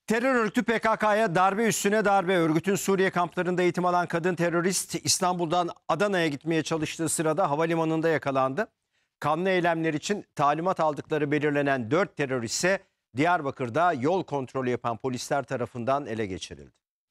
Terör örgütü PKK'ya darbe üstüne darbe. Örgütün Suriye kamplarında eğitim alan kadın terörist İstanbul'dan Adana'ya gitmeye çalıştığı sırada havalimanında yakalandı. Kanlı eylemler için talimat aldıkları belirlenen 4 terörist ise Diyarbakır'da yol kontrolü yapan polisler tarafından ele geçirildi.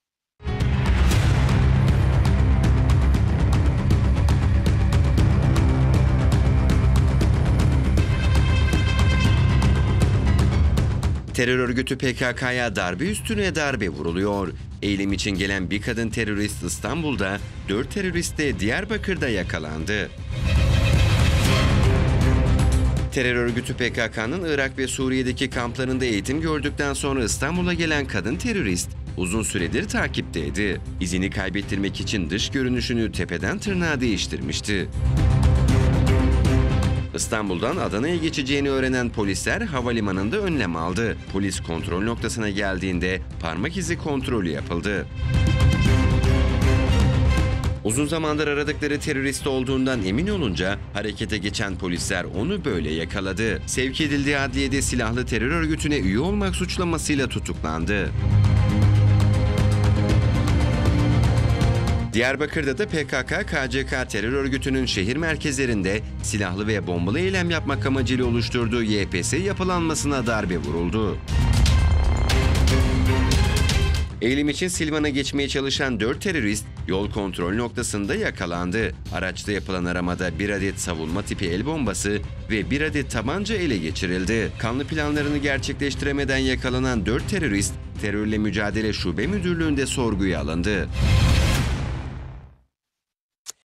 Terör örgütü PKK'ya darbe üstüne darbe vuruluyor. Eylem için gelen bir kadın terörist İstanbul'da, 4 terörist de Diyarbakır'da yakalandı. Terör örgütü PKK'nın Irak ve Suriye'deki kamplarında eğitim gördükten sonra İstanbul'a gelen kadın terörist uzun süredir takipteydi. İzini kaybettirmek için dış görünüşünü tepeden tırnağa değiştirmişti. İstanbul'dan Adana'ya geçeceğini öğrenen polisler havalimanında önlem aldı. Polis kontrol noktasına geldiğinde parmak izi kontrolü yapıldı. Uzun zamandır aradıkları terörist olduğundan emin olunca harekete geçen polisler onu böyle yakaladı. Sevk edildiği adliyede silahlı terör örgütüne üye olmak suçlamasıyla tutuklandı. Diyarbakır'da da PKK-KCK terör örgütünün şehir merkezlerinde silahlı ve bombalı eylem yapmak amacıyla oluşturduğu YPS yapılanmasına darbe vuruldu. Eylem için Silvan'a geçmeye çalışan 4 terörist yol kontrol noktasında yakalandı. Araçta yapılan aramada 1 adet savunma tipi el bombası ve 1 adet tabanca ele geçirildi. Kanlı planlarını gerçekleştiremeden yakalanan 4 terörist, Terörle Mücadele Şube Müdürlüğü'nde sorguya alındı.